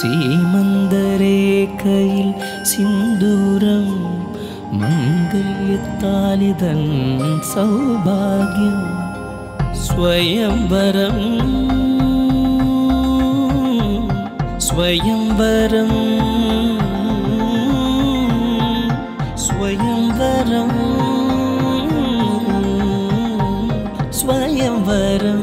സീമന്തരേഖയിൽ സിന്ദൂരം മംഗല്യത്താലിതൻ സൗഭാഗ്യം സ്വയംവരം സ്വയംവരം സ്വയംവരം സ്വയംവരം.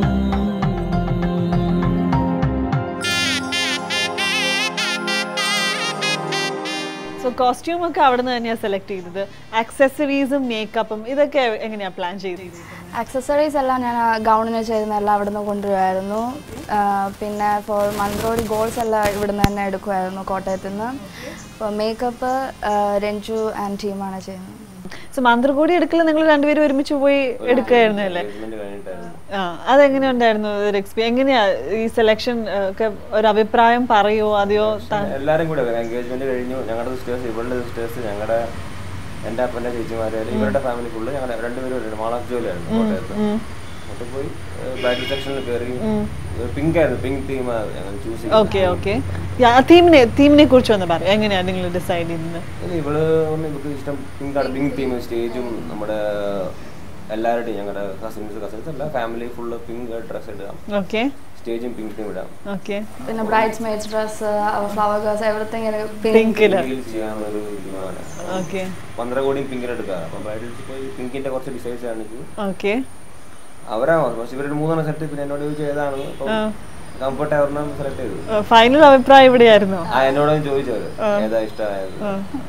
So costume ഒക്കെ അവിടെ നിന്ന് തന്നെയാണ് സെലക്ട് ചെയ്തത്. ആക്സസറീസും മേക്കപ്പും ഇതൊക്കെ എങ്ങനെയാണ് പ്ലാൻ ചെയ്തത്? ആക്സസറീസ് എല്ലാം ഞാൻ ഗൗണിന് ചെയ്യുന്നതെല്ലാം അവിടെ നിന്ന് കൊണ്ടുവരുമായിരുന്നു. പിന്നെ ഫോർ മന്ത്രോടി ഗോൾസ് എല്ലാം ഇവിടെ നിന്ന് തന്നെ എടുക്കുമായിരുന്നു കോട്ടയത്തു നിന്ന്. അപ്പോൾ മേക്കപ്പ് രഞ്ജു ആൻഡ് ടീമാണ് ചെയ്യുന്നത്. സോ മന്ത്രകോടി എടുക്കൽ നിങ്ങൾ രണ്ടുപേരും ഒരുമിച്ച് പോയി എടുക്കുകയായിരുന്നു അല്ലേ? അതെങ്ങനെ ഉണ്ടായിരുന്നു ഒരു എക്സ്പീരിയൻസ്? എങ്ങനെയാ ഈ സെലക്ഷൻ ഒക്കെ ഒരു അഭിപ്രായം പറയുമോ? അതെയോ എല്ലാവരും കൂടെ എൻഗേജ്മെന്റ് കഴിഞ്ഞു. ഞങ്ങളുടെ സിസ്റ്റേഴ്സ്, ഇവരുടെ സിസ്റ്റേഴ്സ്, ഞങ്ങളുടെ എൻ്റെ അപ്പൻ്റെ ചേച്ചിമാര്, ഇവരുടെ ഫാമിലി ഫുള്ള് ഞങ്ങൾ രണ്ടുപേരും മാളാഫ് ജോലിയായിരുന്നു കോട്ടയത്ത്. എന്നിട്ട് പോയി ബ്രൈഡൽ സെക്ഷനിൽ കയറി. പിങ്ക് ആയിരുന്നു, പിങ്ക് തീം ചൂസ് ചെയ്തു. Okay okay. തീമിനെ കുറിച്ച് ഒന്ന് പറയാം. എങ്ങനെയാണ് നിങ്ങൾ ഡിസൈഡ് ചെയ്യുന്നത്? ഇവർക്ക് ഇഷ്ടം പിങ്കാണ്, പിങ്ക് തീം. സ്റ്റേജും നമ്മുടെ എല്ലാവരുടെയും ഞങ്ങളുടെ കസിൻസ് എല്ലാ ഫാമിലി ഫുള്ള് പിങ്ക് ഡ്രസ് ഇടാം. ഓക്കെ. സ്റ്റേജും പിങ്ക് തീം ഇടാം. ഓക്കെ. പിന്നെ bridesmaids dress, flower girls, everything പിങ്കില് ചെയ്യാനൊരു തീരുമാനം. ഓക്കെ. മന്ത്രകോടിയും പിങ്കിലെടുക്കാം. അപ്പം ബ്രൈഡൽസ് പോയി പിങ്കിന്റെ കുറച്ച് ഡിസൈൻസ് കാണിച്ചു. ഓക്കെ. അവരാണ് പക്ഷെ ഇവരുടെ 3 സെറ്റ്. പിന്നെ എന്നോട് ചോദിച്ചു ഏതാണ് കംഫർട്ട് ആവരണം സെലക്ട് ചെയ്തു. ഫൈനൽ അഭിപ്രായം ഇവിടെയായിരുന്നു. എന്നോടും ചോദിച്ചത് ഏതാ ഇഷ്ടമായത്.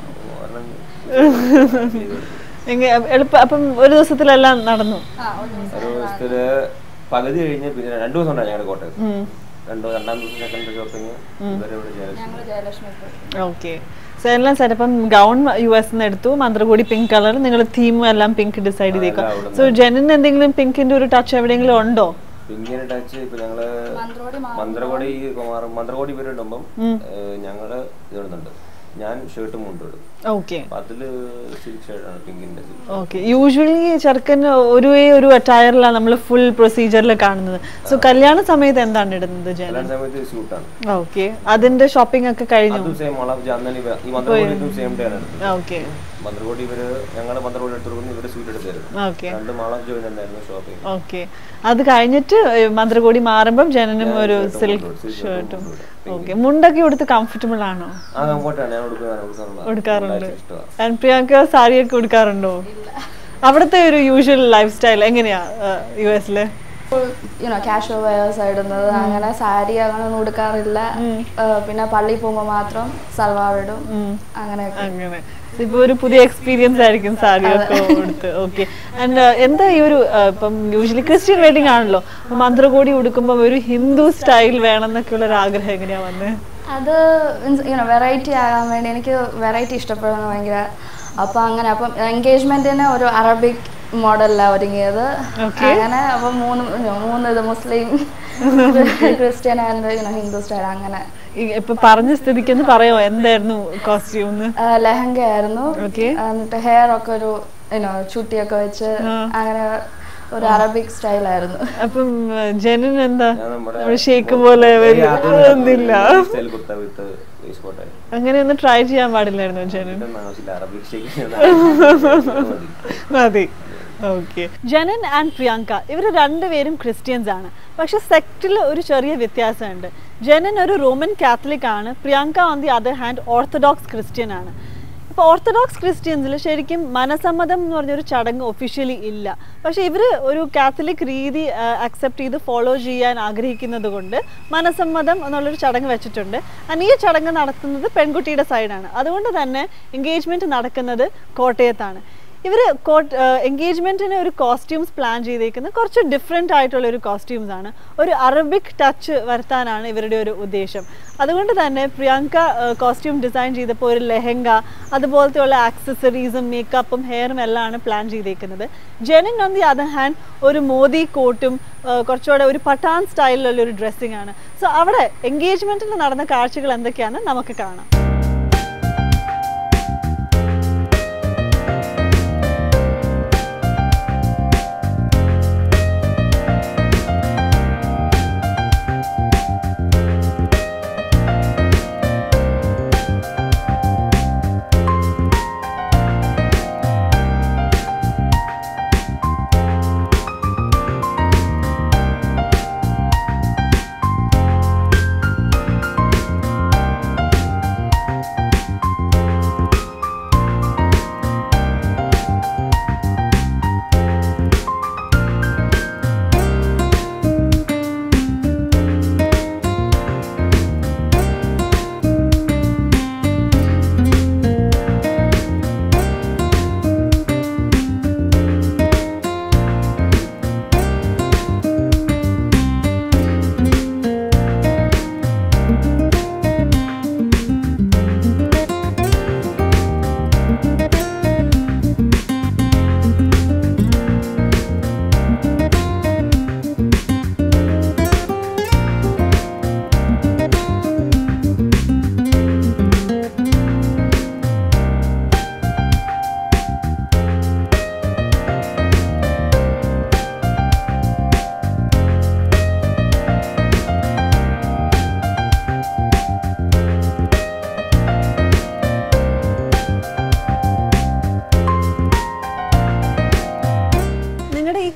എളുപ്പം. അപ്പം ഒരു ദിവസത്തിലെല്ലാം നടന്നു. ഒരു ദിവസത്തില് പകുതി കഴിഞ്ഞ് പിന്നെ 2 ദിവസം ഉണ്ടായി ഞങ്ങളുടെ കോട്ടയത്ത്. രണ്ടാം ദിവസം second shopping Jayalakshmi. Okay. So എല്ലാം സാർ ഇപ്പം ഗൗൺ US എടുത്തു, മന്ത്രകോടി പിങ്ക് കളർ, നിങ്ങൾ തീമും എല്ലാം പിങ്ക് ഡിസൈഡ് ചെയ്തേക്കാം. സോ ജെനിന് എന്തെങ്കിലും പിങ്കിന്റെ ഒരു ടച്ച് എവിടെയെങ്കിലും ഉണ്ടോ? പിങ്കിന്റെ ടച്ച് ഇപ്പൊ ഞങ്ങള് മന്ത്രകോടി പേരിടുമ്പം ഞങ്ങള് ഇടുന്നുണ്ട്. ഞാൻ ഷർട്ടും കൊണ്ടിടും. ഓക്കെ. അതില് സിൽക്ക് ഷർട്ടാണ് പിങ്കിന്റെ. ഓക്കെ. യൂഷ്വലി ചെറുക്കന് ഒരു അറ്റയറിലാണ് നമ്മൾ ഫുൾ പ്രൊസീജിയറിൽ കാണുന്നത്. സോ കല്യാണ സമയത്ത് എന്താണ് ഇടുന്നത്? കല്യാണ സമയത്ത് സ്യൂട്ടാണ്. ഓക്കെ. അതിന്റെ ഷോപ്പിംഗ് ഒക്കെ കഴിഞ്ഞു. ഓക്കെ. മന്ത്രകോടി ഞങ്ങള് മന്ത്രകോടി എടുത്തു, ഇവര് സ്യൂട്ട് എടുത്തായിരുന്നു. രണ്ട് മാളാഫ് ജോയിൻ ഉണ്ടായിരുന്നു ഷോപ്പിംഗ്. ഓക്കെ. അത് കഴിഞ്ഞിട്ട് മന്ത്രകോടി മാറുമ്പം ജനനും ഒരു സിൽക്ക് ഷർട്ടും. ഓക്കെ. മുണ്ടൊക്കെ കൊടുത്ത് കംഫർട്ടബിൾ ആണോ? കൊടുക്കാറുണ്ട്. പ്രിയങ്ക സാരിയൊക്കെ കൊടുക്കാറുണ്ടോ? അവിടുത്തെ ഒരു യൂഷ്വൽ ലൈഫ് സ്റ്റൈൽ എങ്ങനെയാ US-ല്? കാഷ്വൽ വെയേഴ്സ് ഇടുന്നത്. അങ്ങനെ സാരി അങ്ങനെ ഒന്നും ഉടുക്കാറില്ല. പിന്നെ പള്ളിയിൽ പോകുമ്പോൾ മാത്രം സൽവാർ ഇടും. അങ്ങനെ. ഇപ്പൊ ഒരു പുതിയ എക്സ്പീരിയൻസ് ആയിരിക്കും സാരിയൊക്കെ കൊടുത്ത്. ഓക്കെ. ആൻഡ് എന്താ ഈ ഒരു ഇപ്പം യൂഷ്വലി ക്രിസ്ത്യൻ വെഡിങ് ആണല്ലോ, മന്ത്രകോടി ഉടുക്കുമ്പോൾ ഒരു ഹിന്ദു സ്റ്റൈൽ വേണം എന്നൊക്കെ ഉള്ള ഒരു ആഗ്രഹം എങ്ങനെയാ വന്നത്? അത് വെറൈറ്റി ആകാൻ വേണ്ടി എനിക്ക് വെറൈറ്റി ഇഷ്ടപ്പെടുന്നത് ഭയങ്കര. അപ്പം അങ്ങനെ അപ്പം എൻഗേജ്മെന്റിന് ഒരു അറബിക് മോഡലിലാണ് ഒരുങ്ങിയത്. അങ്ങനെ അപ്പം മൂന്ന് ഇത് Muslim, Christian and Hindu style. അങ്ങനെ ഇപ്പൊ പറഞ്ഞ സ്ഥിതിക്ക് പറയാമോ എന്തായിരുന്നു കോസ്റ്റ്യൂം? ലെഹങ്ക ആയിരുന്നു. എന്നിട്ട് ഹെയർ ഒക്കെ ഒരു ചുട്ടിയൊക്കെ വെച്ച് അങ്ങനെ ഒരു അറബിക് സ്റ്റൈലായിരുന്നു. അപ്പം ജനൻ എന്താ ഷേക്ക് പോലെ ഒന്നില്ല, അങ്ങനെ ഒന്ന് ട്രൈ ചെയ്യാൻ പാടില്ലായിരുന്നു ജനൻ? മതി. ഓക്കെ. ജനൻ ആൻഡ് പ്രിയങ്ക ഇവർ രണ്ടുപേരും ക്രിസ്ത്യൻസ് ആണ്. പക്ഷെ സെക്റ്റിൽ ഒരു ചെറിയ വ്യത്യാസമുണ്ട്. ജനൻ ഒരു റോമൻ കാത്തലിക് ആണ്, Priyanka on the other hand Orthodox Christian ആണ്. ഇപ്പോൾ ഓർത്തഡോക്സ് ക്രിസ്ത്യൻസിൽ ശരിക്കും മനസമ്മതം എന്ന് പറഞ്ഞൊരു ചടങ്ങ് ഒഫീഷ്യലി ഇല്ല. പക്ഷേ ഇവർ ഒരു കാത്തലിക് രീതി അക്സെപ്റ്റ് ചെയ്ത് ഫോളോ ചെയ്യാൻ ആഗ്രഹിക്കുന്നത് കൊണ്ട് മനസമ്മതം എന്നുള്ളൊരു ചടങ്ങ് വെച്ചിട്ടുണ്ട്. ഈ ചടങ്ങ് നടത്തുന്നത് പെൺകുട്ടിയുടെ സൈഡാണ്. അതുകൊണ്ട് തന്നെ എൻഗേജ്മെൻറ്റ് നടക്കുന്നത് കോട്ടയത്താണ്. ഇവർ എൻഗേജ്മെൻറ്റിന് ഒരു കോസ്റ്റ്യൂംസ് പ്ലാൻ ചെയ്തേക്കുന്നത് കുറച്ച് ഡിഫറെൻ്റ് ആയിട്ടുള്ളൊരു കോസ്റ്റ്യൂംസ് ആണ്. ഒരു അറബിക് ടച്ച് വരുത്താനാണ് ഇവരുടെ ഒരു ഉദ്ദേശം. അതുകൊണ്ട് തന്നെ പ്രിയങ്ക കോസ്റ്റ്യൂം ഡിസൈൻ ചെയ്തപ്പോൾ ഒരു ലെഹങ്ക, അതുപോലത്തെയുള്ള ആക്സസറീസും മേക്കപ്പും ഹെയറും എല്ലാമാണ് പ്ലാൻ ചെയ്തേക്കുന്നത്. Jenin on the other hand ഒരു മോദി കോട്ടും കുറച്ചുകൂടെ ഒരു പട്ടാൻ സ്റ്റൈലിലുള്ളൊരു ഡ്രസ്സിംഗ് ആണ്. സോ അവിടെ എൻഗേജ്മെൻറ്റിൽ നടന്ന കാഴ്ചകൾ എന്തൊക്കെയാണ് നമുക്ക് കാണാം.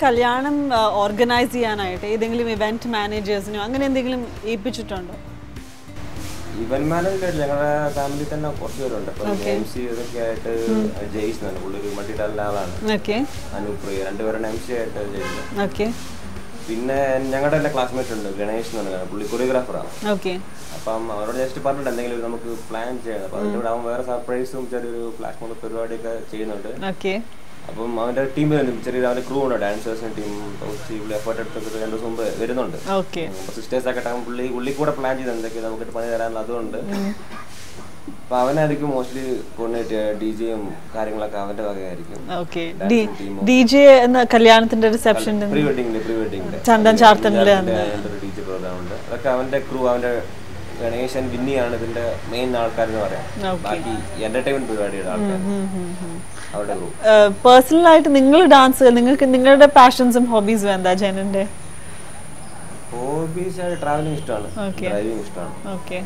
കല്യാണം ഓർഗനൈസ് ചെയ്യാനായിട്ട് ഏതെങ്കിലും ഇവന്റ് മാനേജേഴ്സിനോ അങ്ങനെ എന്തെങ്കിലും ഏൽപ്പിച്ചിട്ടുണ്ടോ? ഇവന്റ് മാനേജർ ഞങ്ങളുടെ ഫാമിലി തന്നെ കുറച്ച് പേരുണ്ട്. MC ഇതൊക്കെ ആയിട്ട് ജെയ്സ് എന്നാണ്, പുള്ളി ഒരു മൾട്ടി ടാലന്റ് ആളാണ്. അനുപ്രിയ, രണ്ടുപേരുടെ MC ആയിട്ട് ചെയ്യുന്നത്. പിന്നെ ഞങ്ങളുടെ തന്നെ ക്ലാസ്മേറ്റ് ഉണ്ട്, ഗണേഷ് എന്ന് പറഞ്ഞാൽ, പുള്ളി കൊറിയോഗ്രാഫറാണ്. അപ്പം അവരോട് ജസ്റ്റ് പറഞ്ഞിട്ട് എന്തെങ്കിലും നമുക്ക് പ്ലാൻ ചെയ്യണം. അപ്പൊ അതിന്റെ കൂടെ അവൻ വേറെ സർപ്രൈസും ചെറിയൊരു ഫ്ലാഷ് മോബ് പരിപാടിയൊക്കെ ചെയ്യുന്നുണ്ട്. അപ്പം അവന്റെ ടീമിൽ ചെറിയ അവന്റെ ക്രൂ ഉണ്ട്, ഡാൻസേഴ്സിന്റെ ടീം. എഫേർട്ട് എടുത്തൊക്കെ 2 ദിവസം മുമ്പ് വരുന്നുണ്ട്. സിസ്റ്റേഴ്സ് ഒക്കെ പുള്ളി കൂടെ പ്ലാൻ ചെയ്ത് എന്തൊക്കെ നമുക്ക് പണി തരാനുള്ള അതുകൊണ്ട് അപ്പൊ അവനായിരിക്കും മോസ്റ്റ്ലി കോർഡിനേറ്റ്. DJയും കാര്യങ്ങളൊക്കെ അവന്റെ വകയായിരിക്കും. DJ എന്ന കല്യാണത്തിന്റെ റിസപ്ഷൻ പ്രീ വെഡിങ്ങിന്റെ ചന്ദൻ ചാർത്തനിലെ DJ പ്രോഗ്രാം ഉണ്ട്. അതൊക്കെ അവന്റെ ക്രൂ, അവന്റെ ഗണേശൻ, വിന്നിയാണ് ഇതിന്റെ മെയിൻ ആൾക്കാരെന്ന് പറയാം. ബാക്കി എന്റർടൈൻമെന്റ് പരിപാടിയുടെ ആൾക്കാർ അവരുടെ ക്രൂ. പേഴ്സണൽ ആയിട്ട് നിങ്ങൾ ഡാൻസ്, നിങ്ങൾക്ക് നിങ്ങളുടെ പാഷൻസും ഹോബീസും എന്താ ജനന്റെ? ഹോബീസ് ട്രാവലിംഗ് ഇഷ്ടമാണ്, ഡ്രൈവിംഗ് ഇഷ്ടമാണ്.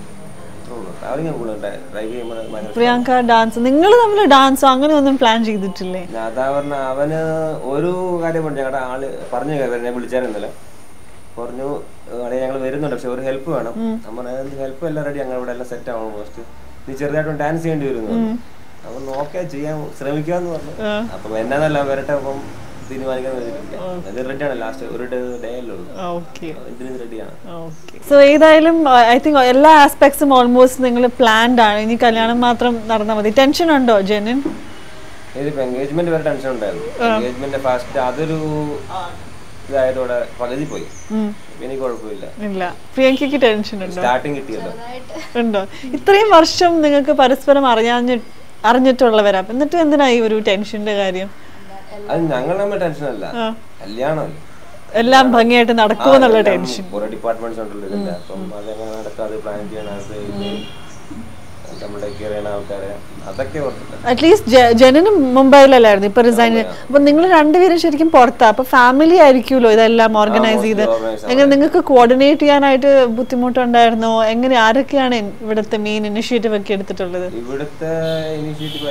പ്രിയങ്ക ഡാൻസ്, നിങ്ങൾ തമ്മിൽ ഡാൻസോ അങ്ങനെ ഒന്നും പ്ലാൻ ചെയ്തിട്ടില്ലേ? അതാ പറഞ്ഞ അവന് ഒരു കാര്യം പറഞ്ഞു, ഞങ്ങളുടെ ആള് പറഞ്ഞു എന്നെ വിളിച്ചായിരുന്നല്ലോ, പറഞ്ഞു ഞങ്ങൾ വരുന്നുണ്ട് പക്ഷെ ഒരു ഹെൽപ്പ് വേണം. നമ്മൾ ഹെൽപ്പ് എല്ലാം റെഡി, ഞങ്ങൾ ഇവിടെ എല്ലാം സെറ്റ് ആവണം, മോസ്റ്റ് നീ ചെറുതായിട്ട് ഡാൻസ് ചെയ്യേണ്ടി വരുന്നു. അപ്പൊ നോക്കിയാ ചെയ്യാൻ ശ്രമിക്കാന്ന് പറഞ്ഞു. അപ്പൊ എന്നാന്നല്ല വരട്ടെ, അപ്പം തീരുമാനിക്കാൻ റെഡിയാണ്. ലാസ്റ്റ് ഒരു ഡേ അല്ലേ റെഡിയാണ്. സോ ഏതായാലും ഐ തിങ്ക് എല്ലാ ആസ്പെക്ട്സും ഓൾമോസ്റ്റ് നിങ്ങൾ പ്ലാൻഡ് ആണ്. ഇനി കല്യാണം മാത്രം നടന്നാൽ മതി. ടെൻഷൻ ഉണ്ടോ ജെനിൻ? ഇതിപ്പോ എൻഗേജ്മെന്റ് വരെ ടെൻഷൻ ഉണ്ടായിരുന്നു. എൻഗേജ്മെന്റ് ഫസ്റ്റ് അതൊരു ഇതായതോടെ പകുതി പോയി. എനിക്ക് കുഴപ്പമില്ല. ഇല്ല, പ്രിയങ്കയ്ക്ക് ടെൻഷൻ ഉണ്ടോ? സ്റ്റാർട്ടിങ് കിട്ടിയല്ലോ. ഉണ്ടോ? ഇത്രയും വർഷം നിങ്ങൾക്ക് പരസ്പരം അറിഞ്ഞിട്ടുള്ളവരാ, എന്നിട്ട് എന്തിനായി ഒരു ടെൻഷന്റെ കാര്യം? അത് ഞങ്ങൾ തമ്മിൽ ടെൻഷൻ അല്ല, കല്യാണമല്ല, എല്ലാം ഭംഗിയായിട്ട് നടക്കുമെന്നുള്ള ടെൻഷൻ. കുറെ ഡിപ്പാർട്ട്മെന്റ്സ് ഉണ്ടല്ലോ ഇതിന്റെ, അപ്പം അതെങ്ങനെ നടക്കാതെ പ്ലാൻ ചെയ്യണം, അറ്റ്ലീസ്റ്റ് ജനനും മുംബൈയിലല്ലായിരുന്നു, ഇപ്പൊ റിസൈൻ. അപ്പൊ നിങ്ങൾ രണ്ടുപേരും ശരിക്കും പുറത്താ, അപ്പൊ ഫാമിലി ആയിരിക്കുമല്ലോ ഇതെല്ലാം ഓർഗനൈസ് ചെയ്ത്. എങ്ങനെ നിങ്ങൾക്ക് കോർഡിനേറ്റ് ചെയ്യാനായിട്ട് ബുദ്ധിമുട്ടുണ്ടായിരുന്നോ? എങ്ങനെ, ആരൊക്കെയാണ് ഇവിടുത്തെ മെയിൻ ഇനിഷ്യേറ്റീവ് ഒക്കെ എടുത്തിട്ടുള്ളത്? ഇവിടുത്തെ ഇനിഷ്യേറ്റീവ്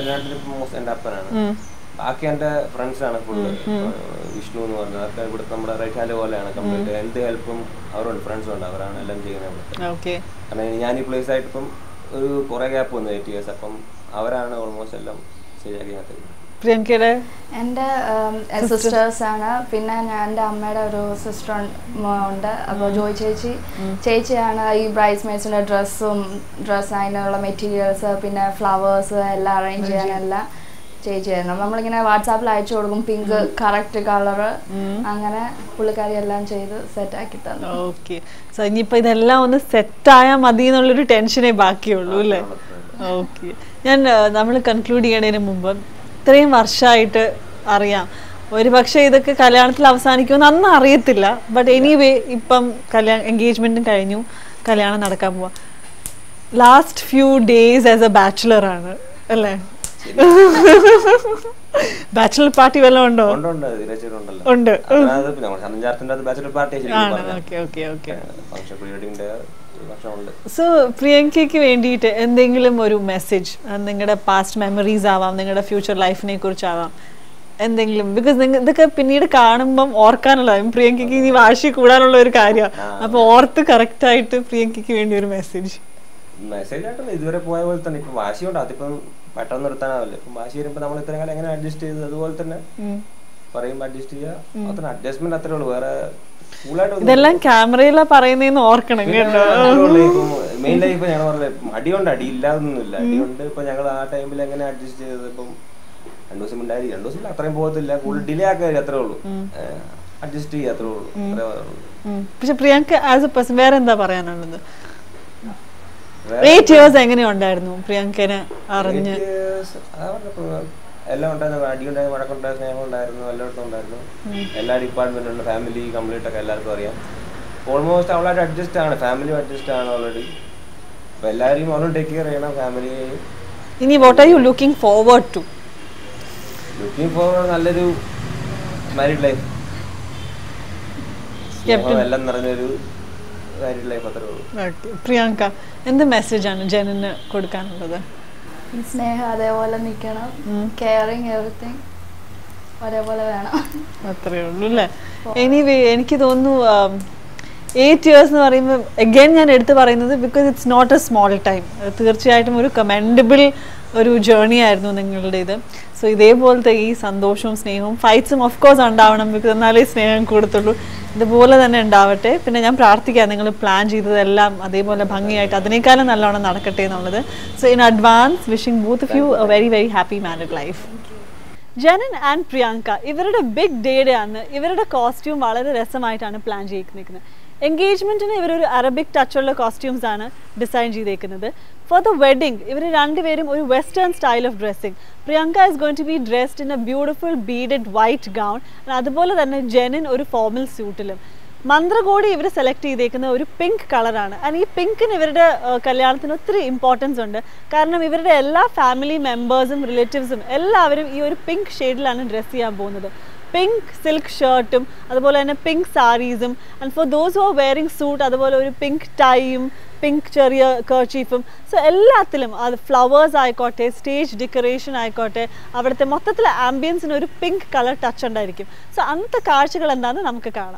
ബാക്കി എന്റെ ഫ്രണ്ട്സ് ആണ് ഫുള്ള്. വിഷ്ണു എന്ന് പറഞ്ഞാൽ അതൊക്കെ ഇവിടുത്തെ നമ്മുടെ റൈറ്റ് ഹാൻഡ് പോലെയാണ് കംപ്ലീറ്റ്. എന്ത് ഹെൽപ്പും അവരുണ്ട്, ഫ്രണ്ട്സ് ഉണ്ട്, അവരാണ് എല്ലാം ചെയ്യുന്നത്. കാരണം ഞാൻ ഈ പ്ലേസ് ആയിട്ട് ഇപ്പം ഒരു കുറെ ഗ്യാപ്പ് വന്നു, 8 years. അപ്പം അവരാണ് ഓൾമോസ്റ്റ് എല്ലാം ശരിയാക്കി. പ്രിയങ്കയുടെ എൻ്റെ സിസ്റ്റേഴ്സ് ആണ്. പിന്നെ എൻ്റെ അമ്മയുടെ ഒരു സിസ്റ്റർ ഉണ്ട്. അപ്പോൾ ജോയ് ചേച്ചിയാണ് ഈ ബ്രൈഡ്സ്മെയ്ഡ്സിൻ്റെ ഡ്രസ്സ് അതിനുള്ള മെറ്റീരിയൽസ് പിന്നെ ഫ്ലവേഴ്സ് എല്ലാം അറേഞ്ച് ചെയ്യാനെല്ലാം ചേച്ചിയായിരുന്നു. നമ്മളിങ്ങനെ വാട്സാപ്പിൽ അയച്ചു കൊടുക്കും, പിങ്ക് കറക്റ്റ് കളറ്, അങ്ങനെ പുള്ളിക്കാരി എല്ലാം ചെയ്ത് സെറ്റ് ആക്കി തന്നു. ഓക്കെ, സോ ഇനിയിപ്പോൾ ഇതെല്ലാം ഒന്ന് സെറ്റായാൽ മതി എന്നുള്ളൊരു ടെൻഷനേ ബാക്കിയുള്ളൂ അല്ലേ? ഓക്കെ, നമ്മൾ കൺക്ലൂഡ് ചെയ്യണതിന് മുമ്പ് ഇത്രയും വർഷമായിട്ട് അറിയാം, ഒരു പക്ഷേ ഇതൊക്കെ കല്യാണത്തിൽ അവസാനിക്കുമെന്ന് അന്ന് അറിയത്തില്ല. ബട്ട് എനിവേ ഇപ്പം എൻഗേജ്മെൻറ്റും കഴിഞ്ഞു, കല്യാണം നടക്കാൻ പോവാ. Last few days as a bachelor ആണ് അല്ലേ? ബാച്ചിലർ പാർട്ടി വല്ലതും ഉണ്ടോ? ഉണ്ട്. സോ പ്രിയങ്കയ്ക്ക് വേണ്ടിയിട്ട് എന്തെങ്കിലും ഒരു മെസ്സേജ്, നിങ്ങളുടെ പാസ്റ്റ് മെമ്മറീസ് ആവാം, നിങ്ങളുടെ ഫ്യൂച്ചർ ലൈഫിനെ കുറിച്ചാവാം, എന്തെങ്കിലും. ബിക്കോസ് ഇതൊക്കെ പിന്നീട് കാണുമ്പം ഓർക്കാനുള്ള, പ്രിയങ്കയ്ക്ക് ഇനി വാശി കൂടാനുള്ള ഒരു കാര്യമാണ്. അപ്പൊ ഓർത്ത് കറക്റ്റ് ആയിട്ട് പ്രിയങ്കയ്ക്ക് വേണ്ടി ഒരു മെസ്സേജ്. മെസ്സേജ് ഇതുവരെ പോയ പോലെ തന്നെ ഇപ്പൊ വാശിയുണ്ട്, അതിപ്പം പെട്ടെന്ന് നിർത്താനാവില്ല. ഇപ്പം വാശി വരുമ്പോൾ നമ്മൾ ഇത്രയും കാലം എങ്ങനെ അഡ്ജസ്റ്റ് ചെയ്തത് അതുപോലെ തന്നെ പറയുമ്പോൾ അഡ്ജസ്റ്റ് ചെയ്യുക. അത്ര അഡ്ജസ്റ്റ്മെന്റ് അത്രേ ഉള്ളൂ, വേറെ ഇതെല്ലാം ക്യാമറയിലാ പറയുന്നതെന്ന് ഓർക്കണം കേട്ടോ. മെയിൻ ലൈഫ് ഇപ്പൊ ഞങ്ങൾ പറഞ്ഞത് അടിയുണ്ട്, അടിയില്ലാതൊന്നുമില്ല, അടിയുണ്ട്. ഇപ്പൊ ഞങ്ങൾ ആ ടൈമിൽ എങ്ങനെ അഡ്ജസ്റ്റ് ചെയ്തത്, ഇപ്പം 2 ദിവസം ഉണ്ടായി, 2 ദിവസം അത്രയും പോകത്തില്ല, കൂടുതൽ ഡിലേ ആക്കുക, അത്രേ ഉള്ളൂ, അഡ്ജസ്റ്റ് ചെയ്യുക, അത്രേ ഉള്ളൂ. പക്ഷെ പ്രിയങ്ക ആസ് എ പേഴ്സൺ വേറെ എന്താ പറയാനുള്ളത്? 8 years എങ്ങനെയുണ്ടായിരുന്നു പ്രിയങ്കനെ അറിഞ്ഞ്? എല്ലാം ഉണ്ടായിരുന്നു, അടിയുണ്ടായിരുന്നു, വഴക്കുണ്ടായിരുന്നു, സ്നേഹമുണ്ടായിരുന്നു, എല്ലായിടത്തും ഉണ്ടായിരുന്നു. എല്ലാ ഡിപ്പാർട്ട്മെന്റുണ്ട്, ഫാമിലി കംപ്ലീറ്റ് ഒക്കെ എല്ലാവർക്കും അറിയാം. ഓൾമോസ്റ്റ് അവളായിട്ട് അഡ്ജസ്റ്റ് ആണ്, ഫാമിലി അഡ്ജസ്റ്റ് ആണ് ഓൾറെഡി. അപ്പൊ എല്ലാവരെയും അവളും ടേക്ക് കെയർ ചെയ്യണം, ഫാമിലിയെയും. ഇനി what are you looking forward to? നല്ലൊരു മാരീഡ് ലൈഫ്, എല്ലാം നിറഞ്ഞൊരു മാരീഡ് ലൈഫ്, അത്രേ ഉള്ളൂ. പ്രിയങ്ക, എന്ത് മെസ്സേജാണ് ജനന് കൊടുക്കാനുള്ളത്? സ്നേഹം അതേപോലെ നിൽക്കണം, കെയറിങ് എവറിത്തിങ് ഒരേപോലെ വേണം. അത്രേ ഉള്ളൂ അല്ലേ? എനിവേ എനിക്ക് തോന്നുന്നു 8 years എന്ന് പറയുമ്പോൾ അഗൈൻ ഞാൻ എടുത്തു പറയുന്നത് because it's not a small time. തീർച്ചയായിട്ടും ഒരു കമൻഡബിൾ ഒരു ജേർണി ആയിരുന്നു നിങ്ങളുടേത്. സോ ഇതേപോലത്തെ ഈ സന്തോഷവും സ്നേഹവും ഫൈറ്റ്സും ഓഫ് കോഴ്സ് ഉണ്ടാവണം, ബിക്കോസ് എന്നാലേ സ്നേഹം കൊടുത്തുള്ളൂ. ഇതുപോലെ തന്നെ ഉണ്ടാവട്ടെ. പിന്നെ ഞാൻ പ്രാർത്ഥിക്കാം നിങ്ങൾ പ്ലാൻ ചെയ്തതെല്ലാം അതേപോലെ ഭംഗിയായിട്ട് അതിനേക്കാളും നല്ലോണം നടക്കട്ടെ എന്നുള്ളത്. So in advance wishing both of you a very very happy married life. Janan and Priyanka ഇവരുടെ ബിഗ് ഡേയുടെ അന്ന് ഇവരുടെ കോസ്റ്റ്യൂം വളരെ രസമായിട്ടാണ് പ്ലാൻ ചെയ്തിരിക്കുന്നത്. എൻഗേജ്മെൻറ്റിന് ഇവരൊരു അറബിക് ടച്ചുള്ള കോസ്റ്റ്യൂംസ് ആണ് ഡിസൈൻ ചെയ്തേക്കുന്നത്. ഫോർ ദ വെഡിങ് ഇവർ രണ്ടുപേരും ഒരു western style of dressing. Priyanka is going to be dressed in a beautiful beaded white gown. അതുപോലെ തന്നെ ജെനിൻ ഒരു ഫോർമൽ സ്യൂട്ടിലും. മന്ത്രകോടി ഇവർ സെലക്ട് ചെയ്തേക്കുന്ന ഒരു പിങ്ക് കളറാണ്. ആൻഡ് ഈ പിങ്കിന് ഇവരുടെ കല്യാണത്തിന് ഒത്തിരി ഇമ്പോർട്ടൻസ് ഉണ്ട്. കാരണം ഇവരുടെ എല്ലാ ഫാമിലി മെമ്പേഴ്സും റിലേറ്റീവ്സും എല്ലാവരും ഈ ഒരു പിങ്ക് ഷെയ്ഡിലാണ് ഡ്രസ്സ് ചെയ്യാൻ പോകുന്നത്. പിങ്ക് സിൽക്ക് ഷർട്ടും അതുപോലെ തന്നെ പിങ്ക് സാരീസും and for those who are wearing suit അതുപോലെ ഒരു പിങ്ക് ടൈയും പിങ്ക് ചെറിയ കർച്ചീഫും. സോ എല്ലാത്തിലും അത് ഫ്ലവേഴ്സ് ആയിക്കോട്ടെ, സ്റ്റേജ് ഡെക്കറേഷൻ ആയിക്കോട്ടെ, അവിടുത്തെ മൊത്തത്തിലെ ആംബിയൻസിന് ഒരു പിങ്ക് കളർ ടച്ച് ഉണ്ടായിരിക്കും. സോ അന്നത്തെ കാഴ്ചകൾ എന്താണെന്ന് നമുക്ക് കാണാം.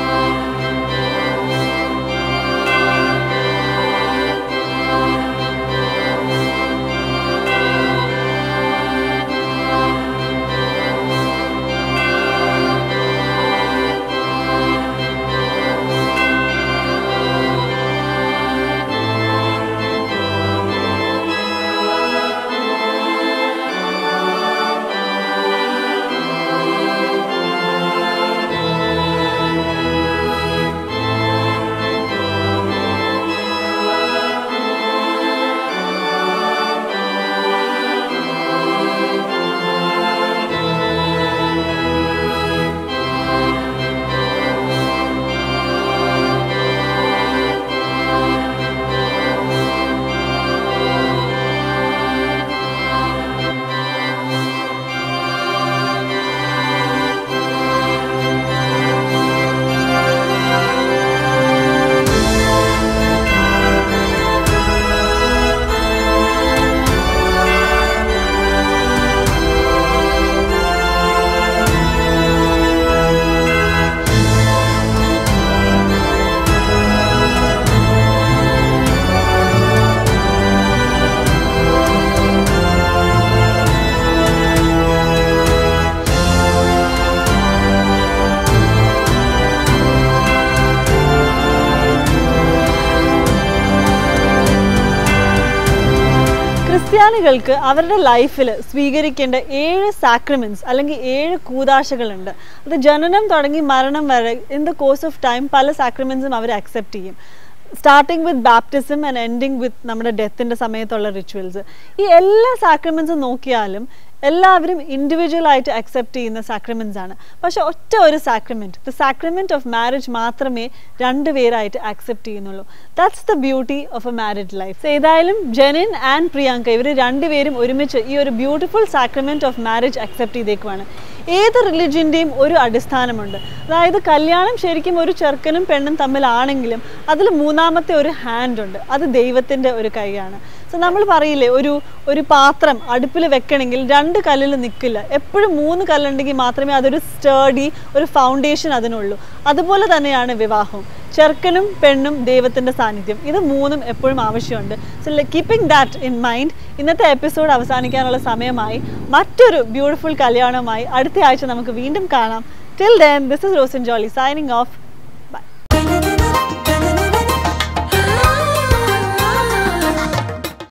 ക്രിസ്ത്യാനികൾക്ക് അവരുടെ ലൈഫിൽ സ്വീകരിക്കേണ്ട 7 സാക്രമെന്റ്സ് അല്ലെങ്കിൽ 7 കൂദാശകളുണ്ട്. അത് ജനനം തുടങ്ങി മരണം വരെ in the course of time പല സാക്രമെന്റ്സും അവർ അക്സെപ്റ്റ് ചെയ്യും. Starting with baptism and ending with നമ്മുടെ ഡെത്തിൻ്റെ സമയത്തുള്ള റിച്വൽസ്. ഈ എല്ലാ സാക്രമെന്റ്സും നോക്കിയാലും എല്ലാവരും ഇൻഡിവിജ്വലായിട്ട് അക്സെപ്റ്റ് ചെയ്യുന്ന സാക്രമെന്റ്സ് ആണ്. പക്ഷെ ഒറ്റ ഒരു sacrament, the sacrament of marriage മാത്രമേ 2 പേരായിട്ട് അക്സെപ്റ്റ് ചെയ്യുന്നുള്ളൂ. That's the beauty of a married life. ഏതായാലും ജെനിൻ ആൻഡ് പ്രിയങ്ക ഇവർ 2 പേരും ഒരുമിച്ച് ഈ ഒരു beautiful sacrament of marriage accept ചെയ്തേക്കുവാണ്. ഏത് റിലിജിൻ്റെയും ഒരു അടിസ്ഥാനമുണ്ട്. അതായത് കല്യാണം ശരിക്കും ഒരു ചെറുക്കനും പെണ്ണും തമ്മിലാണെങ്കിലും അതിൽ മൂന്നാമത്തെ ഒരു ഹാൻഡ് ഉണ്ട്, അത് ദൈവത്തിൻ്റെ ഒരു കൈയാണ്. സോ നമ്മൾ പറയില്ലേ, ഒരു പാത്രം അടുപ്പിൽ വെക്കണമെങ്കിൽ 2 കല്ലിൽ നിൽക്കില്ല, എപ്പോഴും 3 കല്ലുണ്ടെങ്കിൽ മാത്രമേ അതൊരു സ്റ്റേഡി ഒരു ഫൗണ്ടേഷൻ അതിനുള്ളൂ. അതുപോലെ തന്നെയാണ് വിവാഹവും. ചെറുക്കനും പെണ്ണും ദൈവത്തിൻ്റെ സാന്നിധ്യം, ഇത് 3ഉം എപ്പോഴും ആവശ്യമുണ്ട്. So keeping that in mind ഇന്നത്തെ എപ്പിസോഡ് അവസാനിക്കാനുള്ള സമയമായി. മറ്റൊരു ബ്യൂട്ടിഫുൾ കല്യാണവുമായി അടുത്ത ആഴ്ച നമുക്ക് വീണ്ടും കാണാം. Till then, this is Rosin Jolly signing off.